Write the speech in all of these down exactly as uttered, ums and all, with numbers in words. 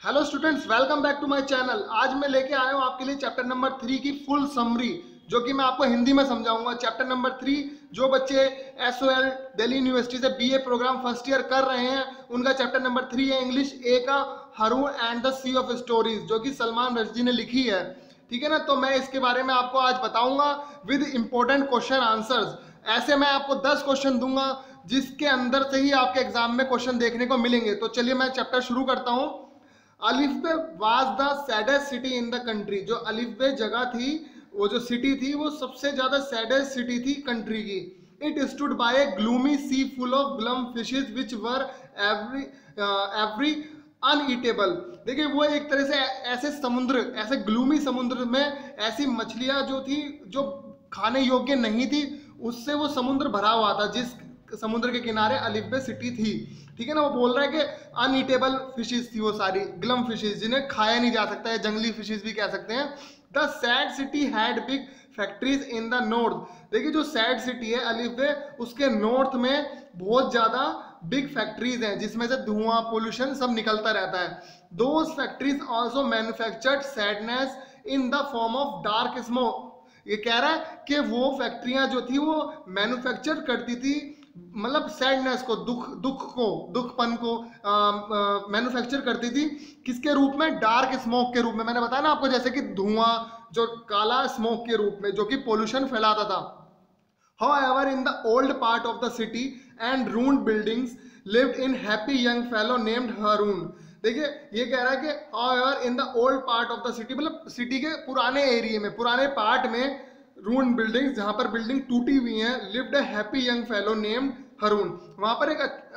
Hello students, welcome back to my channel. आज मैं लेके आया हूँ आपके लिए चैप्टर नंबर थ्री की फुल समरी, जो कि मैं आपको हिंदी में समझाऊंगा। चैप्टर नंबर थ्री, जो बच्चे S O L Delhi university से B A programme first year कर रहे हैं, उनका चैप्टर नंबर थ्री है इंग्लिश ए का Haroun and the sea of stories, जो कि सलमान रश्दी ने लिखी है। ठीक है ना। तो मैं इसके बारे में आपको आज बताऊंगा विद इंपॉर्टेंट क्वेश्चन आंसर्स। ऐसे मैं आपको दस क्वेश्चन दूंगा जिसके अंदर से ही आपके एग्जाम में क्वेश्चन देखने को मिलेंगे। तो चलिए मैं चैप्टर शुरू करता हूँ। Alifbay was the saddest city in the country. जो अलिफ बे जगह थी, वो जो सिटी थी, वो सबसे ज्यादा सैडेस्ट सिटी थी कंट्री की। It stood by a gloomy sea full of glum fishes which were every every uneatable. देखिए, वो एक तरह से ऐसे समुद्र, ऐसे ग्लूमी समुद्र में ऐसी मछलियां जो थी जो खाने योग्य नहीं थी, उससे वो समुद्र भरा हुआ था, जिस समुद्र के किनारे अलिफ बे सिटी थी। ठीक है ना। वो बोल रहा है कि अनईटेबल फिशेस थी, वो सारी ग्लम फिशेस जिन्हें खाया नहीं जा सकता है, जंगली फिशेस भी कह सकते हैं। The sad city had big factories in the north. देखिए, जो सैड सिटी है अलिफ बे, उसके नॉर्थ में बहुत ज्यादा बिग फैक्ट्रीज हैं, जिसमें से धुआं, पोल्यूशन सब निकलता रहता है। Those factories also manufactured sadness in the form of dark smoke. ये कह रहा है कि वो फैक्ट्रियां जो थी वो मैन्युफैक्चर करती थी, मतलब सैडनेस को, दुख दुख को, दुखपन को मैन्युफैक्चर करती थी। किसके रूप में? डार्क स्मोक के रूप में। मैंने बताया ना आपको, जैसे कि धुआं, जो काला स्मोक के रूप में, जो कि पोल्यूशन फैलाता था। However, in the old part of the city and ruined buildings lived in happy young fellow named Haroun. देखिए, ये कह रहा है कि however in the old part of the city, मतलब सिटी के पुराने एरिया में, पुराने पार्ट में, रूइन बिल्डिंग्स, जहां पर बिल्डिंग टूटी हुई हैं, lived a happy young fellow named Haroun. वहां पर एक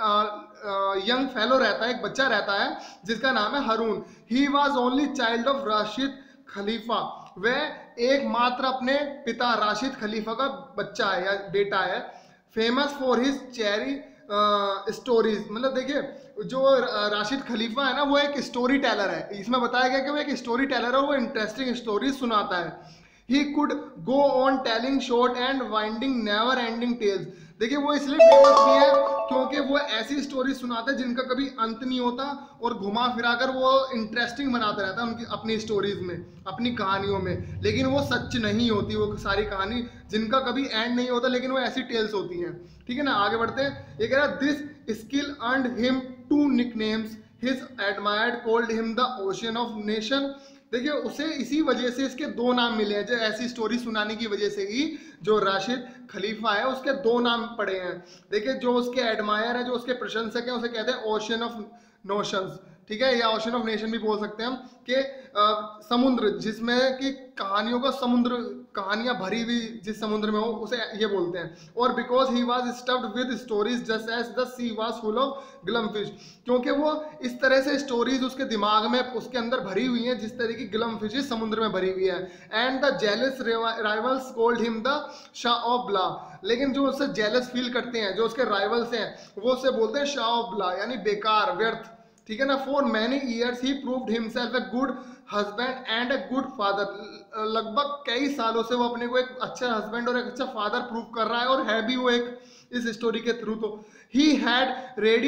यंग फेलो रहता है, एक बच्चा रहता है जिसका नाम है Haroun. He was only child of Rashid Khalifa. वह एकमात्र अपने पिता राशिद खलीफा का बच्चा है या बेटा है। Famous for his cheery stories. मतलब देखिए, जो राशिद खलीफा है ना, वो एक स्टोरी टेलर है। इसमें बताया गया कि वो एक स्टोरी टेलर है, वो इंटरेस्टिंग स्टोरीज सुनाता है। He could go on telling short and winding never ending tales. देखिए, वो इसलिए फेमस भी है क्योंकि वो ऐसी स्टोरी सुनाता है जिनका कभी अंत नहीं होता, और घुमा फिराकर वो इंटरेस्टिंग बनाता रहता है उनकी अपनी स्टोरीज में, अपनी कहानियों में। लेकिन वो सच नहीं होती, वो सारी कहानी जिनका कभी एंड नहीं होता, लेकिन वो ऐसी टेल्स होती हैं। ठीक है ना। आगे बढ़ते हैं। ये कह रहा है, this skill earned him two nicknames. His admired called him the ocean of nation. देखिए, उसे इसी वजह से इसके दो नाम मिले हैं। जो ऐसी स्टोरी सुनाने की वजह से ही जो राशिद खलीफा है, उसके दो नाम पड़े हैं। देखिए, जो उसके एडमायर है, जो उसके प्रशंसक हैं, उसे कहते हैं ओशियन ऑफ नोशंस। ठीक है, या ओशियन ऑफ नेशन भी बोल सकते हैं हम, कि समुद्र जिसमें कि कहानियों का समुद्र, कहानियां भरी हुई जिस समुद्र में हो, उसे ये बोलते हैं। और because he was stuffed with stories just as the sea was full of glum fish. क्योंकि वो इस तरह से स्टोरीज उसके दिमाग में, उसके अंदर भरी हुई हैं जिस तरह की ग्लम फिशेस समुद्र में भरी हुई है। And the jealous rivals called him the Shah of blah. लेकिन जो उससे जेलस फील करते हैं, जो उसके राइवल्स हैं, वो उससे बोलते हैं शाह ऑफ ब्ला, यानी बेकार, व्यर्थ। ठीक है ना। For many years he proved himself a good husband and a good father. लगभग कई सालों से वो अपने को एक अच्छा हस्बैंड और एक अच्छा फादर प्रूव कर रहा है, और है भी वो एक इस स्टोरी के थ्रू। तो he had ready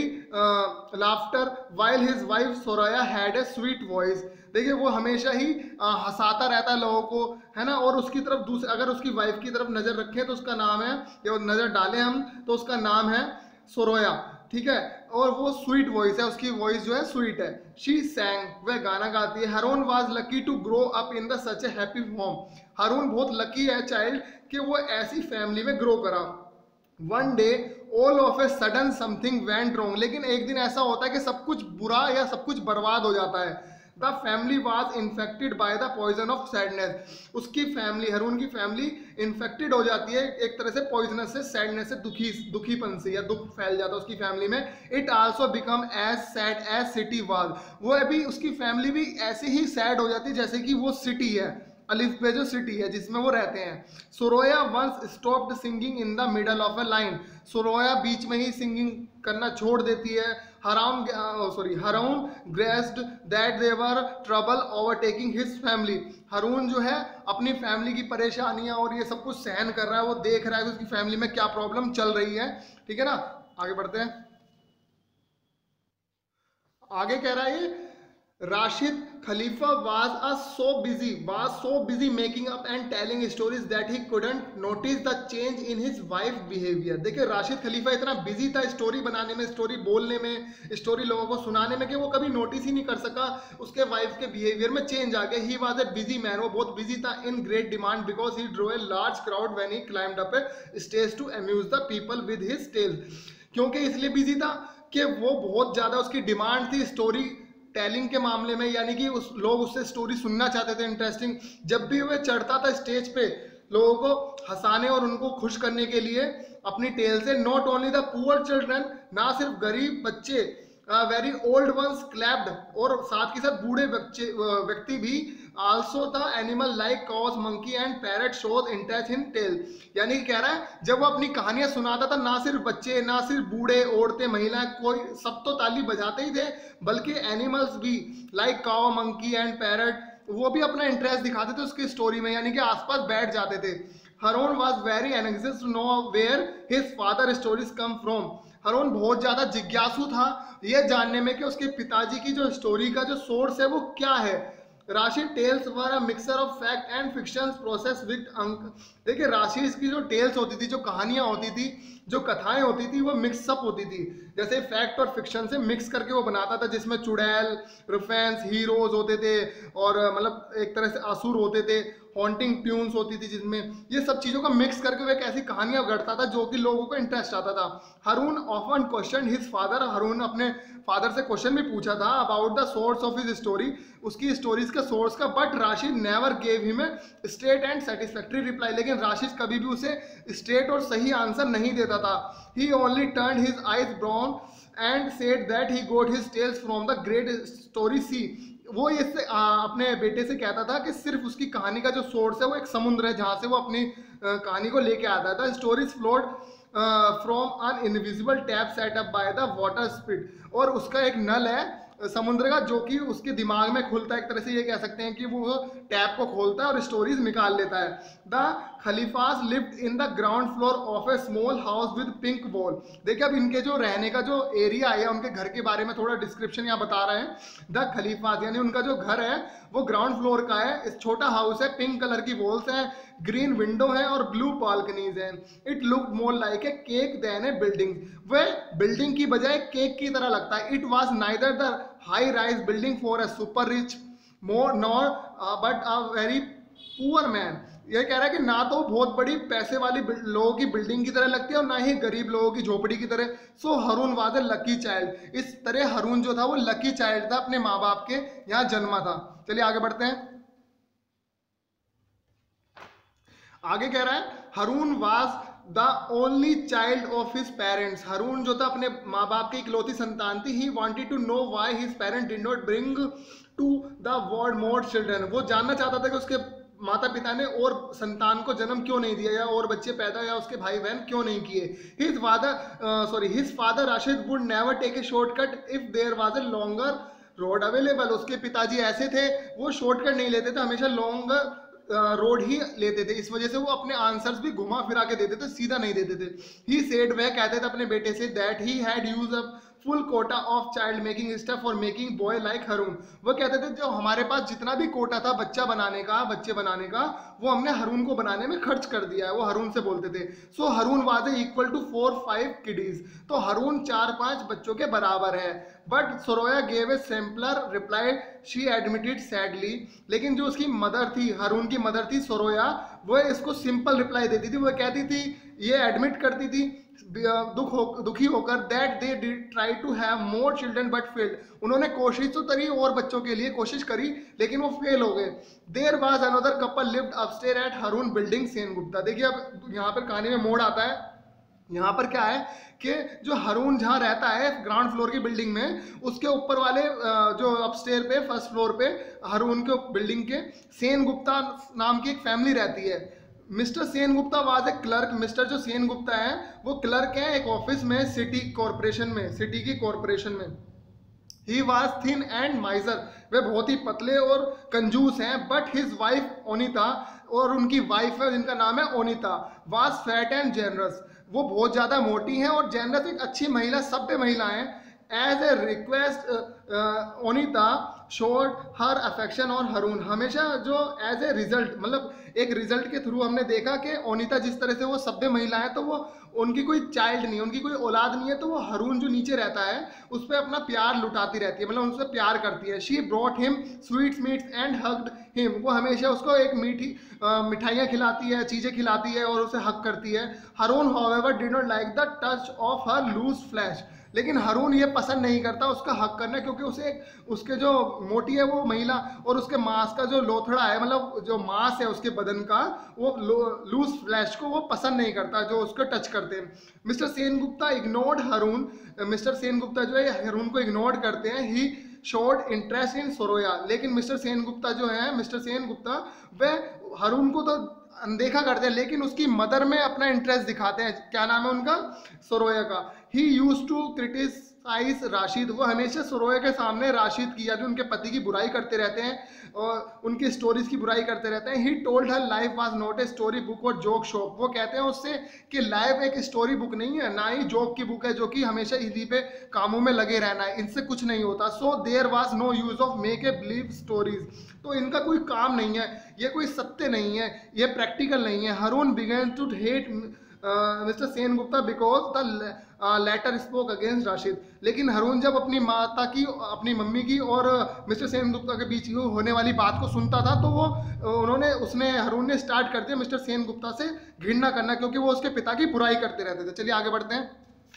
laughter while his wife Soraya had a sweet voice. देखिए, वो हमेशा ही uh, हंसाता रहता है लोगों को, है ना। और उसकी तरफ दूसरे, अगर उसकी वाइफ की तरफ नजर रखें तो उसका नाम है, या नजर डालें हम तो उसका नाम है सोराया। ठीक है। और वो स्वीट वॉइस है, उसकी वॉइस जो है स्वीट है। शी सैंग, वह गाना गाती है। Haroun was lucky to grow up in the such a happy home. Haroun बहुत लकी है चाइल्ड कि वो ऐसी फैमिली में ग्रो करा। One day all of a sudden something went wrong. लेकिन एक दिन ऐसा होता है कि सब कुछ बुरा या सब कुछ बर्बाद हो जाता है। The family was infected by the poison of sadness. उसकी फैमिली, हरून की फैमिली इन्फेक्टेड हो जाती है एक तरह से पॉइजनस से, सैडनेस से, दुखी दुखीपन से, या दुख फैल जाता है उसकी फैमिली में। It also become as sad as city was. वो अभी उसकी फैमिली भी ऐसे ही सैड हो जाती है जैसे कि वो सिटी है, अलिफ पे जो सिटी है जिसमें वो रहते हैं। Soraya once stopped singing in the middle of a line. Soraya बीच में ही सिंगिंग करना छोड़ देती है। Haroun sorry Haroun guessed that they were trouble overtaking his family. Haroun जो है अपनी फैमिली की परेशानियां और ये सब कुछ सहन कर रहा है, वो देख रहा है कि उसकी फैमिली में क्या प्रॉब्लम चल रही है। ठीक है ना। आगे बढ़ते हैं। आगे कह रहा है Rashid Khalifa was a so busy, was so busy making up and telling stories that he couldn't notice the change in his wife behavior. देखिए राशिद खलीफा इतना बिजी था स्टोरी बनाने में, स्टोरी बोलने में, स्टोरी लोगों को सुनाने में कि वो कभी नोटिस ही नहीं कर सका उसके वाइफ के बिहेवियर में चेंज आ गया. He was a busy man, वो बहुत बिजी था. In great demand because he drew a large crowd when he climbed up a stage to amuse the people with his tales. क्योंकि इसलिए busy था कि वो बहुत ज्यादा उसकी डिमांड थी स्टोरी टेलिंग के मामले में, यानी कि उस लोग उससे स्टोरी सुनना चाहते थे इंटरेस्टिंग. जब भी वह चढ़ता था स्टेज पे लोगों को हंसाने और उनको खुश करने के लिए अपनी टेल से, not only the poor children, ना सिर्फ गरीब बच्चे, वेरी ओल्ड वंस क्लैप्ड, और साथ के साथ बूढ़े बच्चे व्यक्ति भी, also the animal like cows monkey and parrot shows interest in tale. यानी कि कह रहा है जब वो अपनी कहानियां सुनाता था ना सिर्फ बच्चे, ना सिर्फ बूढ़े, औरतें, महिलाएं, कोई सब तो ताली बजाते ही थे, बल्कि एनिमल्स भी like cow, monkey and parrot वो भी अपना इंटरेस्ट दिखाते थे उसकी स्टोरी में, यानी कि आसपास बैठ जाते थे. Haroun was very anxious to know where his father stories come from. हरून बहुत ज्यादा जिज्ञासु था ये जानने में कि उसके पिताजी की जो स्टोरी का जो सोर्स है वो क्या है. Rashid tales were a mixture of fact and fiction processed with ink. देखिए राशिद की जो टेल्स होती थी, जो कहानियां होती थी, जो कथाएं होती थी, वो मिक्सअप होती थी, जैसे फैक्ट और फिक्शन से मिक्स करके वो बनाता था, जिसमें चुड़ैल, रिफेंस, हीरोज होते थे और मतलब एक तरह से असुर होते थे, हॉन्टिंग ट्यून्स होती थी, जिसमें ये सब चीज़ों का मिक्स करके वो एक ऐसी कहानियां गढ़ता था जो कि लोगों को इंटरेस्ट आता था. Haroun often question his father. Haroun अपने फादर से क्वेश्चन भी पूछा था about the source of his story, उसकी स्टोरीज का सोर्स का, but Rashid never gave him a straight and satisfactory reply. लेकिन राशिद कभी भी उसे स्ट्रेट और सही आंसर नहीं देता था. He only turn his eyes brown and said that he got his tales from the great story sea. वो इससे अपने बेटे से कहता था कि सिर्फ उसकी कहानी का जो सोर्स है वो एक समुद्र है जहाँ से वो अपनी कहानी को लेके आता था. Stories flowed from an invisible tap set up by the water speed. और उसका एक नल है समुद्र का जो कि उसके दिमाग में खुलता है, एक तरह से ये कह सकते हैं कि वो टैप को खोलता है और स्टोरीज निकाल लेता है. The Khalifas lived in the ground floor of a small house with pink wall. देखिए अब इनके जो रहने का जो एरिया है, उनके घर के बारे में थोड़ा डिस्क्रिप्शन यहाँ बता रहे हैं. द खलीफास यानी उनका जो घर है वो ग्राउंड फ्लोर का है, इस छोटा हाउस है, पिंक कलर की वॉल्स हैं, ग्रीन विंडो है और ब्लू बालकनीज हैं. It look more like a cake than a building. वह बिल्डिंग की बजाय केक की तरह लगता है. It was neither the high rise building for a super rich more nor but a very poor man. यह कह रहा है कि ना तो बहुत बड़ी पैसे वाली लोगों की बिल्डिंग की तरह लगती है और ना ही गरीब लोगों की झोपड़ी की तरह. So Haroun was a lucky child. इस तरह हारून जो था वो लकी चाइल्ड था, अपने माँ बाप के यहाँ जन्मा था. चलिए आगे बढ़ते हैं. आगे कह रहा है Haroun was the only child of his parents. Haroun जो था अपने माँ बाप की इकलौती संतान थी. He wanted to know why his parent did not bring to the world more children. वो जानना चाहता था कि उसके माता पिता ने और संतान को जन्म क्यों नहीं दिया, या और बच्चे पैदा या उसके भाई बहन क्यों नहीं किए. His father sorry his father Rashid would never take a shortcut if there was a longer road available. उसके पिताजी ऐसे थे वो शॉर्टकट नहीं लेते थे, हमेशा लॉन्गर रोड ही लेते थे. इस वजह से वो अपने आंसर्स भी घुमा फिरा के देते थे, सीधा नहीं देते थे. ही सेड, वह कहते थे अपने बेटे से, that he had use up full quota of child making stuff for making boy like Haroun. वो कहते थे जो हमारे पास जितना भी कोटा था बच्चा बनाने का, बच्चे बनाने का, वो हमने हारून को बनाने में खर्च कर दिया है. वो हारून से बोलते थे. So Haroun was equal to four five kiddies. तो हारून चार पांच बच्चों के बराबर है. But Soraya gave a simpler reply, she admitted sadly. लेकिन जो उसकी मदर थी, हारून की मदर थी सोरोया, वो इसको सिंपल रिप्लाई देती थी. वो कहती थी, ये एडमिट करती थी दुख हो दुखी होकर, that they did try to have more children but failed. उन्होंने कोशिश तो करी और बच्चों के लिए कोशिश करी लेकिन वो फेल हो गए. There was another couple lived upstair at Haroun building Sengupta. देखिए अब यहाँ पर कहानी में मोड़ आता है. यहाँ पर क्या है कि जो हारून जहाँ रहता है ग्राउंड फ्लोर की बिल्डिंग में, उसके ऊपर वाले जो अपस्टेयर पे फर्स्ट फ्लोर पे हारून के बिल्डिंग के सेनगुप्ता नाम की एक फैमिली रहती है. Mr Sengupta was a clerk. Mr जो सेनगुप्ता है वो क्लर्क है एक ऑफिस में, सिटी कॉर्पोरेशन में, सिटी की कॉर्पोरेशन में. He was thin and miser. वे बहुत ही पतले और कंजूस हैं. बट हिज वाइफ ओनिता, और उनकी वाइफ है जिनका नाम है Oneeta, was fat and generous. वो बहुत ज़्यादा मोटी हैं और जेनरस, एक अच्छी महिला, सभ्य महिला हैं. As a request Oneeta showed her affection on Haroun, हमेशा जो एज ए रिजल्ट, मतलब एक रिजल्ट के थ्रू हमने देखा कि ओनिता जिस तरह से वो सभ्य महिला है, तो वो उनकी कोई चाइल्ड नहीं है, उनकी कोई औलाद नहीं है, तो वो हरून जो नीचे रहता है उस पर अपना प्यार लुटाती रहती है, मतलब उनसे प्यार करती है। She brought him sweets meats and hugged him, वो हमेशा उसको एक मीठी मिठाइयाँ खिलाती है, चीज़ें खिलाती है और उसे हक करती है। Haroun however did not like the touch of her loose flesh, लेकिन हरून ये पसंद नहीं करता उसका हक करना, क्योंकि उसे उसके जो मोटी है वो महिला और उसके मांस का जो लोथड़ा है, मतलब जो मांस है उसके बदन का, वो लूज फ्लैश को वो पसंद नहीं करता जो उसको टच करते हैं। Mr Sengupta ignored Haroun, Mr Sengupta जो है हरून को इग्नोर करते हैं। ही शोड इंटरेस्ट इन सोरोया, लेकिन मिस्टर सेनगुप्ता जो है मिस्टर सेनगुप्ता वह हरून को तो अनदेखा करते हैं, लेकिन उसकी मदर में अपना इंटरेस्ट दिखाते हैं। क्या नाम है उनका? सोरोया का। He use to criticise Rashid, वो हमेशा सोरोया के सामने राशिद की यानी उनके पति की बुराई करते रहते हैं और उनकी स्टोरीज की बुराई करते रहते हैं। He told her life was not a story book और जोक शॉप, वो कहते हैं उससे कि लाइफ एक स्टोरी बुक नहीं है, ना ही जोक की बुक है जो कि हमेशा इसी पे कामों में लगे रहना है, इनसे कुछ नहीं होता। So there was no use of make a believe stories, तो इनका कोई काम नहीं है, ये कोई सत्य नहीं है, ये प्रैक्टिकल नहीं है। Haroun began to hate Mr Sengupta because the latter spoke against Rashid, लेकिन हरून जब अपनी माता की, अपनी मम्मी की और मिस्टर सेनगुप्ता के बीच होने वाली बात को सुनता था, तो वो उन्होंने उसने हरून ने स्टार्ट कर दिया मिस्टर सेनगुप्ता से घृणा करना, क्योंकि वो उसके पिता की बुराई करते रहते थे। चलिए आगे बढ़ते हैं।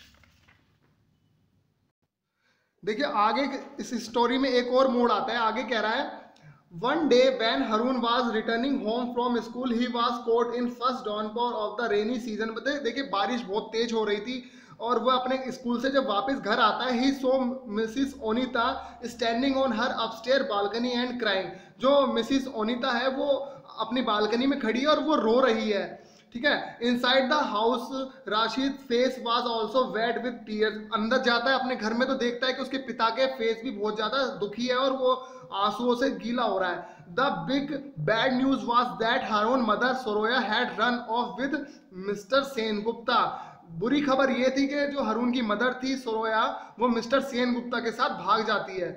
देखिए आगे इस स्टोरी में एक और मोड़ आता है। आगे कह रहा है, one day when Haroun was returning home from school, he was caught in first downpour of the rainy season। देखिए बारिश बहुत तेज हो रही थी और वह अपने स्कूल से जब वापस घर आता है, he saw Mrs Oneeta standing on her upstairs balcony and crying। जो मिसिस ओनिता है वो अपनी बालकनी में खड़ी है और वो रो रही है, ठीक है। Inside the house Rashid face was also wet with tears, अंदर जाता है अपने घर में तो देखता है कि उसके पिता के फेस भी बहुत ज्यादा दुखी है और वो आंसुओं से गीला हो रहा है। The big bad news was that Haroun mother Soraya had run off with Mr Sengupta, बुरी खबर ये थी कि जो हरून की मदर थी सोरोया, वो मिस्टर सेनगुप्ता के साथ भाग जाती है।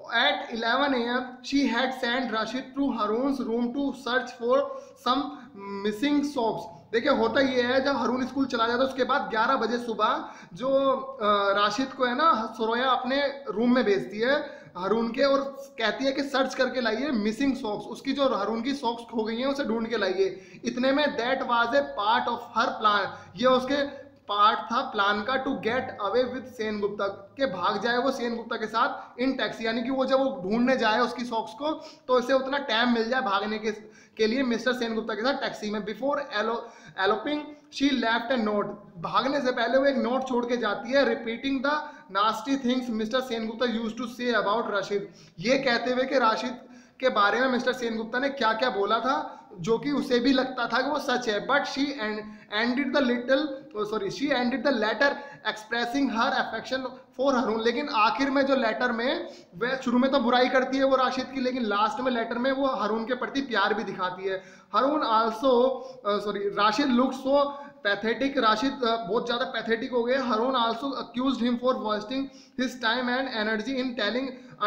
At eleven a m she had sent Rashid to Haroun's room to search for some missing socks। देखिए होता ये है, जब हरून स्कूल चला जाता है उसके बाद ग्यारह बजे सुबह जो राशिद को है ना सोरोया अपने रूम में भेजती है हरून के और कहती है कि सर्च करके लाइए मिसिंग सॉक्स, उसकी जो हरून की सॉक्स खो गई हैं उसे ढूंढ के लाइए। इतने में that was a part of her plan, ये उसके पार्ट था प्लान का, to get away with Sengupta, के भाग जाए वो सेनगुप्ता के साथ इन टैक्सी, यानी कि वो जब वो ढूंढने जाए उसकी सॉक्स को तो इसे उतना टाइम मिल जाए भागने के के लिए मिस्टर सेनगुप्ता के साथ टैक्सी में। Before elo eloping she left a note, भागने से पहले वो एक नोट छोड़ के जाती है, repeating the nasty things Mr Sengupta used to say about Rashid, ये कहते हुए कि राशिद के बारे में मिस्टर सेनगुप्ता ने क्या क्या बोला था जो कि उसे भी लगता था कि वो सच है। But she ended the little sorry she ended the letter expressing her affection for Haroun, लेकिन आखिर में जो लेटर में वह शुरू में तो बुराई करती है वो राशिद की, लेकिन लास्ट में लेटर में वो हरून के प्रति प्यार भी दिखाती है। Haroun also sorry Rashid look so pathetic, राशिद बहुत ज़्यादा पैथेटिक हो गए। Haroun also accused him for wasting his time and energy in telling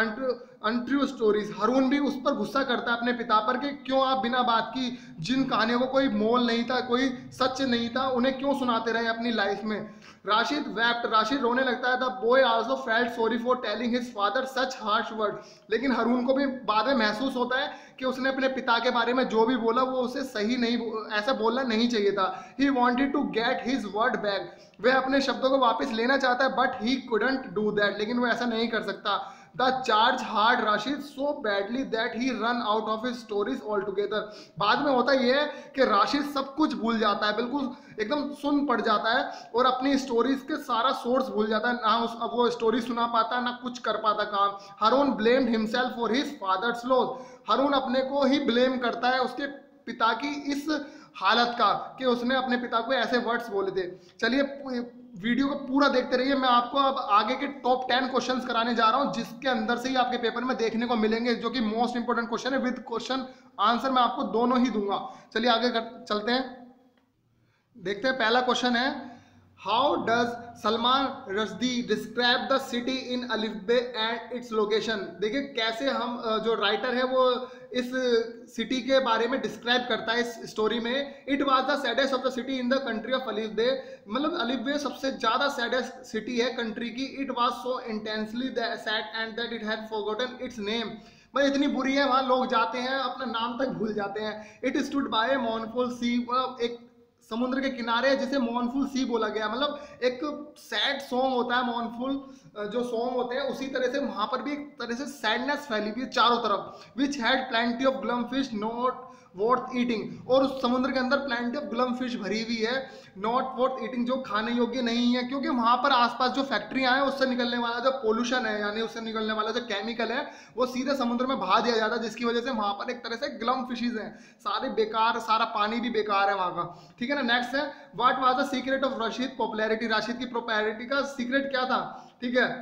untrue stories, Haroun भी उस पर गुस्सा करता है अपने पिता पर कि क्यों आप बिना बात की, जिन कहानियों को कोई मोल नहीं था, कोई सच नहीं था, उन्हें क्यों सुनाते रहे अपनी लाइफ में। राशिद वेप्ट, राशिद रोने लगता है। The boy also felt sorry for telling his father such harsh word, लेकिन हरून को भी बाद में महसूस होता है कि उसने अपने पिता के बारे में जो भी बोला वो उसे सही नहीं, ऐसा बोलना नहीं चाहिए था। He wanted to get his word back, वह अपने शब्दों को वापस लेना चाहता है, but he couldn't do that, लेकिन वो ऐसा नहीं कर सकता। The charge hard Rashid so badly that he run out of his stories all together, बाद में होता यह है कि राशिद सब कुछ भूल जाता है, बिल्कुल एकदम सुन पड़ जाता है और अपनी स्टोरीज के सारा सोर्स भूल जाता है, ना उस अब वो स्टोरी सुना पाता ना कुछ कर पाता काम। Haroun blamed himself for his father's loss, Haroun अपने को ही ब्लेम करता है उसके पिता की इस हालत का कि उसने अपने पिता को ऐसे वर्ड्स बोले थे। चलिए वीडियो को पूरा देखते रहिए, मैं आपको अब आगे के टॉप टेन क्वेश्चंस कराने जा रहा हूं जिसके अंदर से ही आपके पेपर में देखने को मिलेंगे, जो कि मोस्ट इंपोर्टेंट क्वेश्चन है, विद क्वेश्चन आंसर मैं आपको दोनों ही दूंगा। चलिए आगे कर, चलते हैं, देखते हैं। पहला क्वेश्चन है, how does Salman Rushdie describe the city in Alif and its location. देखिए कैसे हम जो राइटर है वो इस सिटी के बारे में डिस्क्राइब करता है इस स्टोरी में। It was the saddest of the city in the country of Alifbay, मतलब अलिफ बे सबसे ज्यादा सैडेस्ट सिटी है कंट्री की। It was so intensely sad and that it had forgotten its name, मतलब इतनी बुरी है वहां लोग जाते हैं अपना नाम तक भूल जाते हैं। It stood by mournful sea, एक समुद्र के किनारे है जिसे मॉर्नफुल सी बोला गया, मतलब एक सैड सॉन्ग होता है मॉर्नफुल जो सॉन्ग होते हैं उसी तरह से वहां पर भी एक तरह से सैडनेस फैली हुई है चारों तरफ। Which had plenty of glum fish not worth eating, और उस समुद्र के अंदर प्लेंटी ऑफ ग्लम फिश भरी हुई है नॉट वर्थ ईटिंग, जो खाने योग्य नहीं है, क्योंकि वहां पर आसपास जो फैक्ट्रियां हैं उससे निकलने वाला जो पोल्यूशन है यानी उससे निकलने वाला जो केमिकल है वो सीधे समुद्र में बहा दिया जाता है, जिसकी वजह से वहां पर एक तरह से ग्लम फिशेज हैं, सारे बेकार, सारा पानी भी बेकार है वहां का। ठीक है ना। नेक्स्ट है what was the secret of Rashid popularity, Rashid की पॉपुलैरिटी का सीक्रेट क्या था। ठीक है,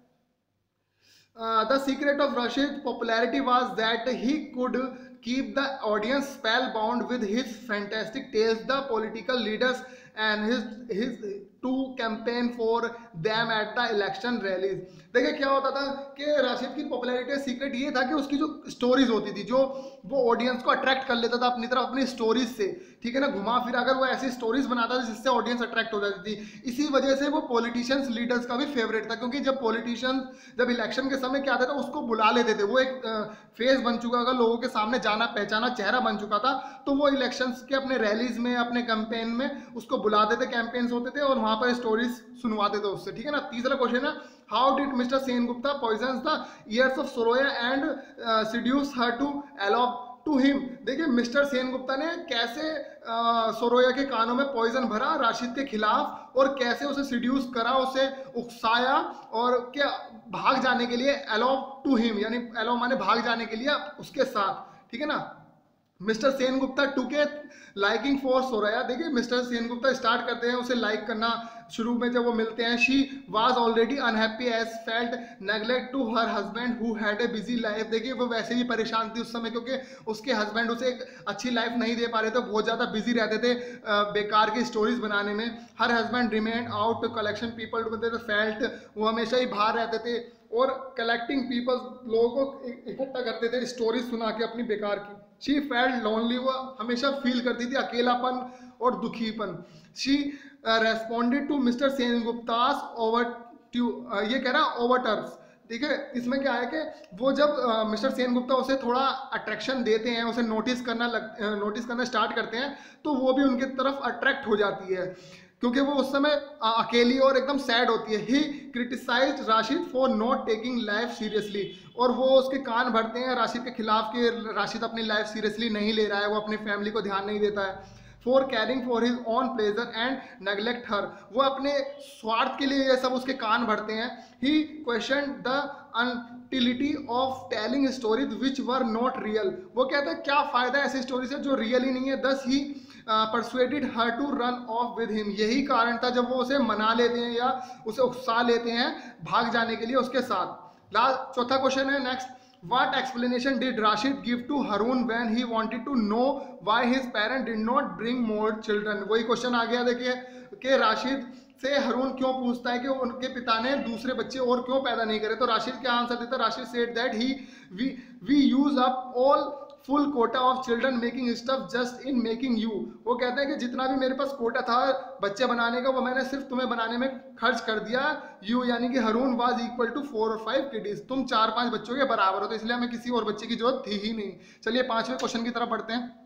the secret of Rashid popularity was that he could keep the audience spellbound with his fantastic tales, the political leaders and his his to campaign for them at the election rallies। देखिए क्या होता था कि राशिद की पॉपुलैरिटी का secret ये था कि उसकी जो स्टोरीज होती थी जो वो ऑडियंस को अट्रैक्ट कर लेता था अपनी तरफ अपनी स्टोरीज से। ठीक है ना, घुमा फिरा कर वो ऐसी स्टोरीज बनाता था जिससे ऑडियंस अट्रैक्ट हो जाती थी। इसी वजह से वो पॉलिटिशियंस लीडर्स का भी फेवरेट था, क्योंकि जब पॉलिटिशियंस जब इलेक्शन के समय क्या आता था उसको बुला लेते थे, वो एक फेस बन चुका था लोगों के सामने, जाना पहचाना चेहरा बन चुका था, तो वो इलेक्शंस के अपने रैलीज में अपने कैंपेन में उसको बुलाते थे, कैंपेन्स होते थे और वहां पर स्टोरीज सुनवाते थे उससे। ठीक है ना। तीसरा क्वेश्चन है how did Mr Sengupta poison the ears of Soraya and seduce her to elope to him. देखिए मिस्टर सेनगुप्ता ने कैसे सोरोया के कानों में पॉइजन भरा राशिद के खिलाफ और कैसे उसे सीड्यूस करा, उसे उकसाया और क्या भाग जाने के लिए एलॉप टू हिम, यानी एलॉप माने भाग जाने के लिए उसके साथ। ठीक है ना। Mr Sengupta took a liking for Soraya. देखिए मिस्टर सेनगुप्ता स्टार्ट करते हैं उसे लाइक करना शुरू में जब वो मिलते हैं। She was already unhappy as felt neglect to her husband who had a busy life. देखिए वो वैसे ही परेशान थी उस समय क्योंकि उसके हस्बैंड उसे एक अच्छी लाइफ नहीं दे पा रहे थे, बहुत ज़्यादा बिजी रहते थे बेकार की स्टोरीज बनाने में। Her husband remain out collection people to felt, वो हमेशा ही बाहर रहते थे और कलेक्टिंग पीपल, लोगों को इकट्ठा करते थे स्टोरीज सुना के अपनी बेकार की। शी फेल्ट लोनली, वो हमेशा फील करती थी अकेलापन और दुखीपन। She responded to Mr Sengupta's ओवर ट्यू, ये कह रहा ओवरटर्स। ठीक है, इसमें क्या है कि वो जब मिस्टर सेनगुप्ता उसे थोड़ा अट्रैक्शन देते हैं, उसे नोटिस करना लग नोटिस करना स्टार्ट करते हैं, तो वो भी उनकी तरफ अट्रैक्ट हो जाती है क्योंकि वो उस समय अकेली और एकदम सैड होती है। He criticised Rashid for not taking life seriously, और वो उसके कान भरते हैं राशिद के खिलाफ कि राशिद अपनी लाइफ सीरियसली नहीं ले रहा है, वो अपनी फैमिली को ध्यान नहीं देता है। For caring for his own pleasure and neglect her, वो अपने स्वार्थ के लिए ये सब उसके कान भरते हैं। He question the utility of telling stories which were not real, वो कहते हैं क्या फायदा ऐसी स्टोरी से जो रियल ही नहीं है। Thus he persuaded her to run off with him, यही कारण था जब वो उसे मना लेते हैं या उसे उकसा लेते हैं भाग जाने के लिए उसके साथ। लास्ट चौथा क्वेश्चन है next, What explanation did Rashid give to Haroun when he wanted to know why his parents did not bring more children? वही क्वेश्चन आ गया देखिए कि राशिद से हरून क्यों पूछता है कि उनके पिता ने दूसरे बच्चे और क्यों पैदा नहीं करे, तो राशिद क्या आंसर देता है। Rashid said that he we we use up all full quota of children making stuff just in making you, वो कहते हैं कि जितना भी मेरे पास कोटा था बच्चे बनाने का वो मैंने सिर्फ तुम्हें बनाने में खर्च कर दिया। यू यानी कि Haroun was equal to four और फाइव किडीज, तुम चार पांच बच्चों के बराबर हो, तो इसलिए हमें किसी और बच्चे की जरूरत थी ही नहीं। चलिए पांचवें क्वेश्चन की तरफ बढ़ते हैं।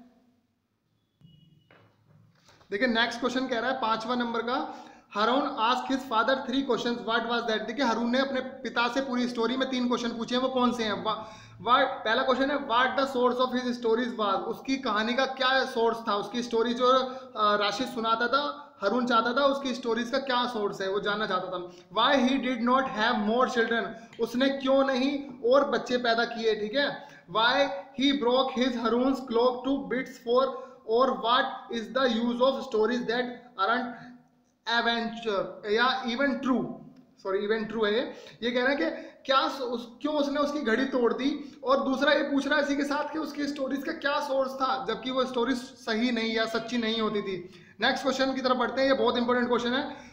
देखिए नेक्स्ट क्वेश्चन कह रहा है पांचवा नंबर का, Haroun ask his father three questions what was that. देखिए हारून ने अपने पिता से पूरी स्टोरी में तीन क्वेश्चन पूछे हैं, वो कौन से हैं। वाट पहला क्वेश्चन है what the source of his stories was, उसकी कहानी का क्या सोर्स था, उसकी स्टोरी जो राशिद सुनाता था हारून चाहता था उसकी स्टोरीज का क्या सोर्स है वो जानना चाहता था। Why he did not have more children, उसने क्यों नहीं और बच्चे पैदा किए। ठीक है, why he broke his Haroun's clock to bits for, और what is the use of stories that aren't adventure या even true, sorry even true है ये कह रहा है कि क्या उस, क्यों उसने उसकी घड़ी तोड़ दी, और दूसरा ये पूछ रहा है इसी के साथ कि उसकी स्टोरीज का क्या सोर्स था जबकि वो स्टोरीज सही नहीं या सच्ची नहीं होती थी। नेक्स्ट क्वेश्चन की तरफ बढ़ते हैं, ये बहुत इंपॉर्टेंट क्वेश्चन है।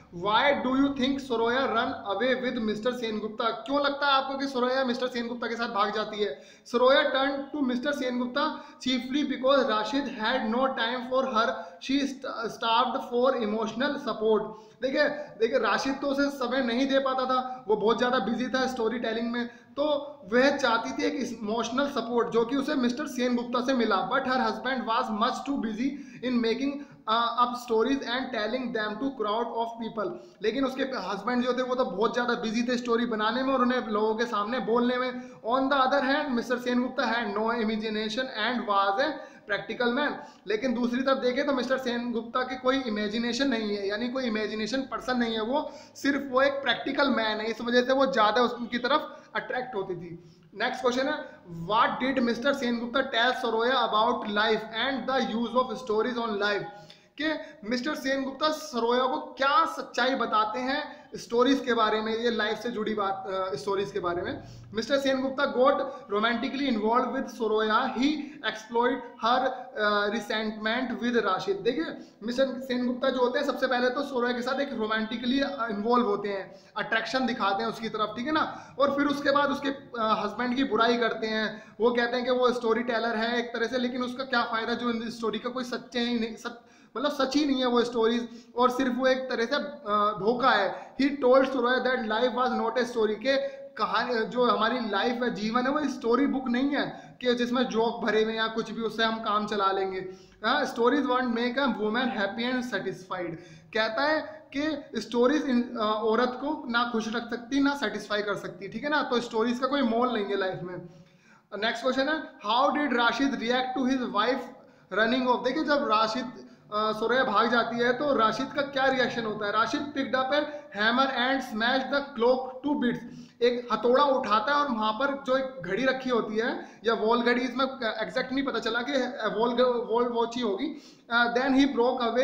Why do you think Soraya run away with Mr Sengupta? क्यों लगता है आपको कि सोरोया मिस्टर सेनगुप्ता के साथ भाग जाती है? Soraya turn to Mr Sengupta chiefly because Rashid had no time for her, she starved for emotional support. देखिए देखिए राशिद तो उसे समय नहीं दे पाता था, वो बहुत ज़्यादा बिजी था स्टोरी टेलिंग में, तो वह चाहती थी एक इमोशनल सपोर्ट जो कि उसे मिस्टर सेनगुप्ता से मिला। But her husband was much too busy in making up stories and telling them to crowd of people. लेकिन उसके हस्बैंड जो थे वो तो बहुत ज़्यादा बिजी थे स्टोरी बनाने में और उन्हें लोगों के सामने बोलने में। On the other hand Mr Sengupta had no imagination and was a practical man. लेकिन दूसरी तरफ देखें तो मिस्टर सेनगुप्ता की कोई इमेजिनेशन नहीं है, यानी कोई इमेजिनेशन पर्सन नहीं है, वो सिर्फ वो एक प्रैक्टिकल मैन है, इस वजह से वो ज़्यादा उसकी तरफ अट्रैक्ट होती थी। नेक्स्ट क्वेश्चन है, what did Mr Sengupta tell Soraya about life and the use of stories on life? कि मिस्टर सेनगुप्ता सोरोया को क्या सच्चाई बताते हैं स्टोरीज के बारे में, ये लाइफ से जुड़ी बात स्टोरीज के बारे में। Mr Sengupta got romantically involve with Soraya, he exploit her resentment with Rashid. देखिए मिस्टर सेनगुप्ता जो होते हैं सबसे पहले तो सोरोया के साथ एक रोमांटिकली इन्वॉल्व होते हैं, अट्रैक्शन दिखाते हैं उसकी तरफ, ठीक है ना, और फिर उसके बाद उसके हस्बैंड uh, की बुराई करते हैं। वो कहते हैं कि वो स्टोरी टेलर है एक तरह से, लेकिन उसका क्या फ़ायदा जो इन स्टोरी का कोई सच्चे ही नहीं, सच मतलब सच ही नहीं है वो स्टोरीज, और सिर्फ वो एक तरह से धोखा है। He told Soraya that life was not a story, के कहानी जो हमारी लाइफ है, जीवन है, वो स्टोरी बुक नहीं है कि जिसमें जोक भरे में या कुछ भी उससे हम काम चला लेंगे। Stories won't make a woman happy and satisfied. कहता है कि स्टोरीज औरत को ना खुश रख सकती ना सेटिस्फाई कर सकती, ठीक है ना, तो स्टोरीज का कोई मोल नहीं है लाइफ में। नेक्स्ट क्वेश्चन है, how did Rashid react to his wife running off? देखिए जब राशिद सोरोया भाग जाती है तो राशिद का क्या रिएक्शन होता है? Rashid picked up a hammer and smash the clock to bits. एक हथौड़ा उठाता है और वहां पर जो एक घड़ी रखी होती है या वॉल घड़ी, इसमें एग्जैक्ट नहीं पता चला कि वॉल वॉल वॉच ही होगी। Then he broke away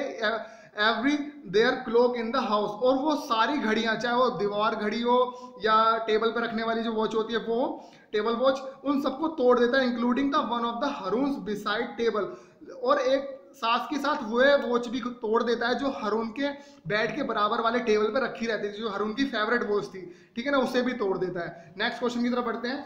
every there clock in the house, और वो सारी घड़ियां, चाहे वो दीवार घड़ी हो या टेबल पर रखने वाली जो वॉच होती है वो टेबल वॉच, उन सबको तोड़ देता है, including the one of the Haroun's beside table. और एक साथ के साथ वो वॉच भी तोड़ देता है जो हरून के बेड के बराबर वाले टेबल पर रखी रहती थी, जो हरून की फेवरेट वॉच थी, ठीक है ना, उसे भी तोड़ देता है। नेक्स्ट क्वेश्चन की तरफ बढ़ते हैं।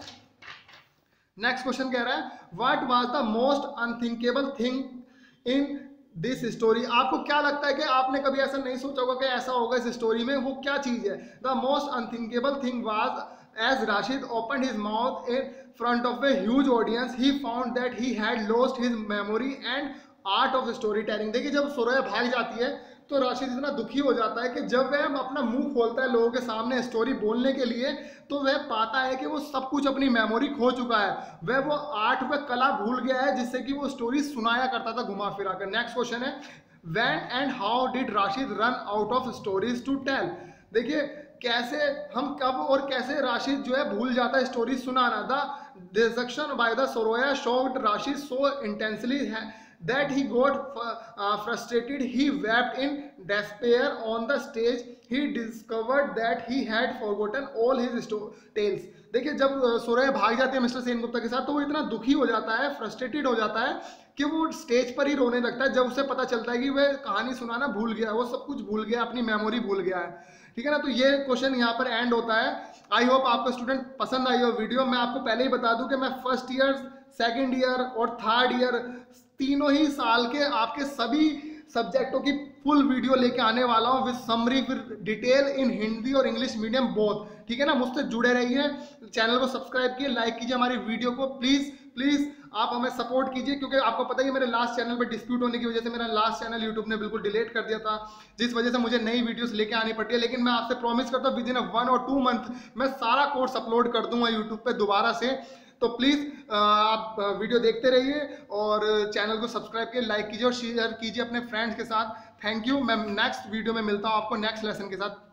नेक्स्ट क्वेश्चन कह रहा है, what was the most unthinkable thing in this story? आपको क्या लगता है कि आपने कभी ऐसा नहीं सोचा होगा कि ऐसा होगा इस स्टोरी में? वो क्या चीज है? The most unthinkable thing was as Rashid opened his mouth in front of a huge audience, he found that he had lost his memory and art of storytelling। देखिए जब सोरोया भाग जाती है तो राशिद इतना दुखी हो जाता है कि जब वह अपना मुंह खोलता है लोगों के सामने स्टोरी बोलने के लिए, तो वह पाता है कि वो सब कुछ अपनी मेमोरी खो चुका है, वह वो आर्ट व कला भूल गया है जिससे कि वो स्टोरी सुनाया करता था घुमा फिरा कर। नेक्स्ट क्वेश्चन है, when and how did Rashid run out of stories to tell? देखिए कैसे हम कब और कैसे राशिद जो है भूल जाता है स्टोरी सुनाना। The dissection by the Soraya shocked Rashid so intensely that he got uh, frustrated, he wept in despair on the stage, he discovered that he had forgotten all his tales। देखिए जब सोरोया भाग जाती है मिस्टर सेनगुप्ता के साथ तो वो इतना दुखी हो जाता है, फ्रस्ट्रेटेड हो जाता है कि वो स्टेज पर ही रोने लगता है जब उसे पता चलता है कि वह कहानी सुनाना भूल गया, वो सब कुछ भूल गया, अपनी मेमोरी भूल गया है, ठीक है ना। तो ये क्वेश्चन यहाँ पर एंड होता है। आई होप आपको स्टूडेंट पसंद आई हो वीडियो। मैं आपको पहले ही बता दूं कि मैं फर्स्ट ईयर, सेकेंड ईयर और थर्ड ईयर तीनों ही साल के आपके सभी सब्जेक्टों की फुल वीडियो लेके आने वाला हूँ विद समरी, फिर डिटेल इन हिंदी और इंग्लिश मीडियम बोथ, ठीक है ना। मुझसे जुड़े रहिए, चैनल को सब्सक्राइब कीजिए, लाइक कीजिए हमारी वीडियो को, प्लीज़ प्लीज़ आप हमें सपोर्ट कीजिए, क्योंकि आपको पता ही है मेरे लास्ट चैनल पर डिस्प्यूट होने की वजह से मेरा लास्ट चैनल यूट्यूब ने बिल्कुल डिलीट कर दिया था, जिस वजह से मुझे नई वीडियोस लेके आनी पड़ती है। लेकिन मैं आपसे प्रॉमिस करता हूँ विद इन वन और टू मंथ मैं सारा कोर्स अपलोड कर दूंगा यूट्यूब पे दोबारा से। तो प्लीज़ आप वीडियो देखते रहिए और चैनल को सब्सक्राइब कीजिए, लाइक कीजिए और शेयर कीजिए अपने फ्रेंड्स के साथ। Thank you. मैं नेक्स्ट वीडियो में मिलता हूँ आपको नेक्स्ट लेसन के साथ।